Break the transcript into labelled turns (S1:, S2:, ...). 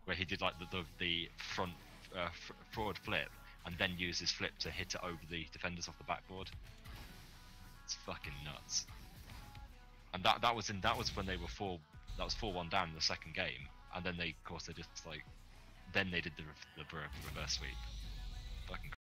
S1: where he did like the front forward flip and then used his flip to hit it over the defenders off the backboard. It's fucking nuts. And that was when they were 4-1 down in the second game, and then they just like then they did the reverse sweep. Fucking